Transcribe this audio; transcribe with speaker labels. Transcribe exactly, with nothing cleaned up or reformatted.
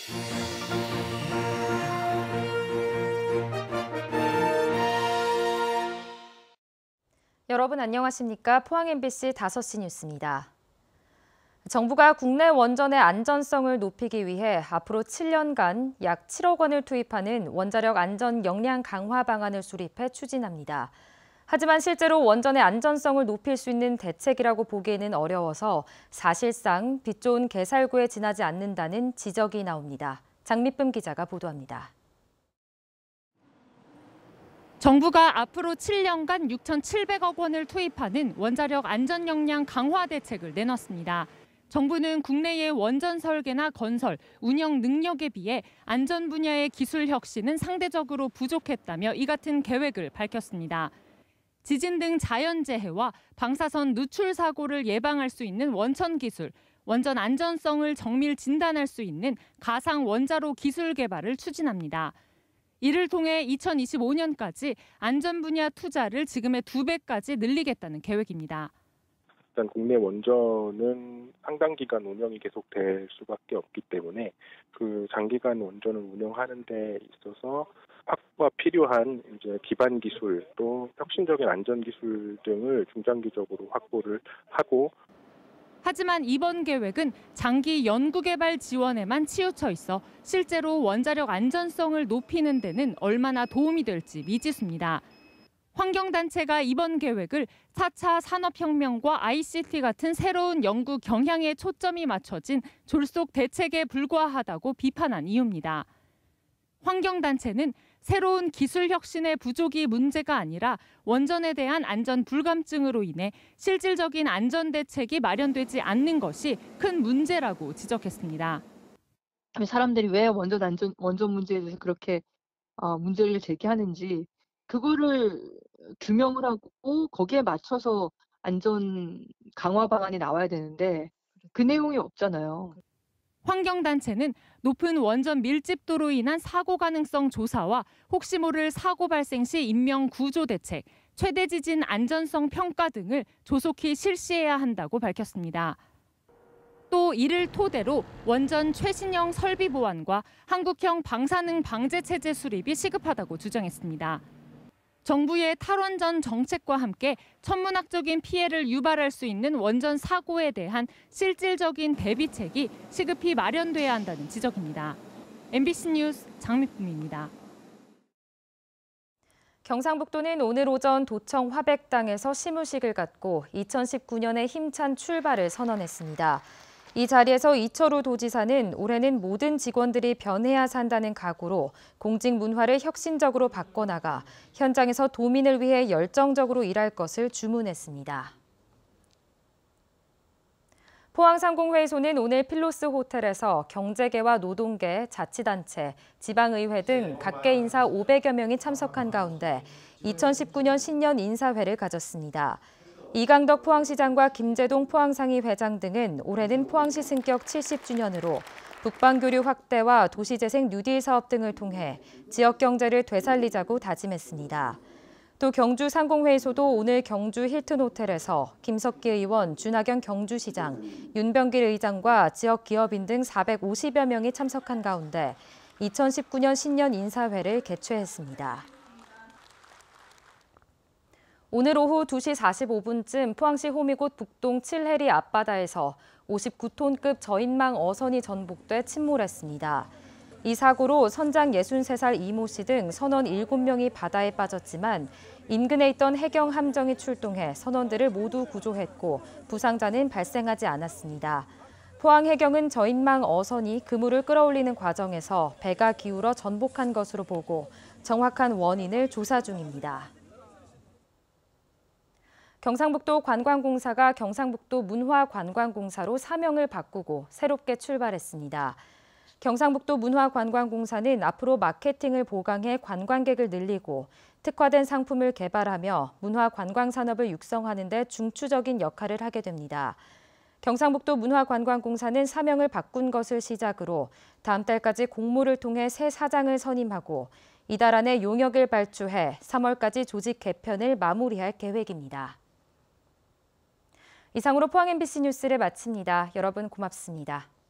Speaker 1: 여러분 안녕하십니까? 포항 엠비씨 다섯 시 뉴스입니다. 정부가 국내 원전의 안전성을 높이기 위해 앞으로 칠 년간 약 칠억 원을 투입하는 원자력 안전 역량 강화 방안을 수립해 추진합니다. 하지만 실제로 원전의 안전성을 높일 수 있는 대책이라고 보기에는 어려워서 사실상 빛 좋은 개살구에 지나지 않는다는 지적이 나옵니다. 장미쁨 기자가 보도합니다.
Speaker 2: 정부가 앞으로 칠 년간 육천칠백억 원을 투입하는 원자력 안전 역량 강화 대책을 내놨습니다. 정부는 국내의 원전 설계나 건설, 운영 능력에 비해 안전 분야의 기술 혁신은 상대적으로 부족했다며 이 같은 계획을 밝혔습니다. 지진 등 자연재해와 방사선 누출 사고를 예방할 수 있는 원천 기술, 원전 안전성을 정밀 진단할 수 있는 가상 원자로 기술 개발을 추진합니다. 이를 통해 이천이십오 년까지 안전 분야 투자를 지금의 두 배까지 늘리겠다는 계획입니다.
Speaker 3: 일단 국내 원전은 상당 기간 운영이 계속될 수밖에 없기 때문에 그 장기간 원전을 운영하는 데 있어서 확보가 필요한 이제 기반 기술 또 혁신적인 안전 기술 등을 중장기적으로 확보를 하고.
Speaker 2: 하지만 이번 계획은 장기 연구개발 지원에만 치우쳐 있어 실제로 원자력 안전성을 높이는 데는 얼마나 도움이 될지 미지수입니다. 환경단체가 이번 계획을 사 차 산업혁명과 아이씨티 같은 새로운 연구 경향에 초점이 맞춰진 졸속 대책에 불과하다고 비판한 이유입니다. 환경단체는 새로운 기술 혁신의 부족이 문제가 아니라 원전에 대한 안전 불감증으로 인해 실질적인 안전 대책이 마련되지 않는 것이 큰 문제라고 지적했습니다.
Speaker 4: 사람들이 왜 원전 안전 원전 문제에 대해서 그렇게 어, 문제를 제기하는지 그거를 규명을 하고 거기에 맞춰서 안전 강화 방안이 나와야 되는데 그 내용이 없잖아요.
Speaker 2: 환경단체는 높은 원전 밀집도로 인한 사고 가능성 조사와 혹시 모를 사고 발생 시 인명 구조 대책, 최대 지진 안전성 평가 등을 조속히 실시해야 한다고 밝혔습니다. 또 이를 토대로 원전 최신형 설비 보완과 한국형 방사능 방제 체제 수립이 시급하다고 주장했습니다. 정부의 탈원전 정책과 함께 천문학적인 피해를 유발할 수 있는 원전 사고에 대한 실질적인 대비책이 시급히 마련돼야 한다는 지적입니다. 엠비씨 뉴스 장미쁨입니다.
Speaker 1: 경상북도는 오늘 오전 도청 화백당에서 시무식을 갖고 이천십구 년의 힘찬 출발을 선언했습니다. 이 자리에서 이철우 도지사는 올해는 모든 직원들이 변해야 산다는 각오로 공직 문화를 혁신적으로 바꿔나가 현장에서 도민을 위해 열정적으로 일할 것을 주문했습니다. 포항상공회의소는 오늘 필로스 호텔에서 경제계와 노동계, 자치단체, 지방의회 등 각계 인사 오백여 명이 참석한 가운데 이천십구 년 신년 인사회를 가졌습니다. 이강덕 포항시장과 김재동 포항상위 회장 등은 올해는 포항시 승격 칠십 주년으로 북방교류 확대와 도시재생 뉴딜 사업 등을 통해 지역 경제를 되살리자고 다짐했습니다. 또 경주 상공회의소도 오늘 경주 힐튼 호텔에서 김석기 의원, 준하경 경주시장, 윤병길 의장과 지역 기업인 등 사백오십여 명이 참석한 가운데 이천십구 년 신년 인사회를 개최했습니다. 오늘 오후 두 시 사십오 분쯤 포항시 호미곶 북동 칠해리 앞바다에서 오십구 톤급 저인망 어선이 전복돼 침몰했습니다. 이 사고로 선장 예순세 살 이모 씨 등 선원 일곱 명이 바다에 빠졌지만 인근에 있던 해경 함정이 출동해 선원들을 모두 구조했고 부상자는 발생하지 않았습니다. 포항해경은 저인망 어선이 그물을 끌어올리는 과정에서 배가 기울어 전복한 것으로 보고 정확한 원인을 조사 중입니다. 경상북도 관광공사가 경상북도 문화관광공사로 사명을 바꾸고 새롭게 출발했습니다. 경상북도 문화관광공사는 앞으로 마케팅을 보강해 관광객을 늘리고 특화된 상품을 개발하며 문화관광산업을 육성하는 데 중추적인 역할을 하게 됩니다. 경상북도 문화관광공사는 사명을 바꾼 것을 시작으로 다음 달까지 공모를 통해 새 사장을 선임하고 이달 안에 용역을 발주해 삼월까지 조직 개편을 마무리할 계획입니다. 이상으로 포항 엠비씨 뉴스를 마칩니다. 여러분 고맙습니다.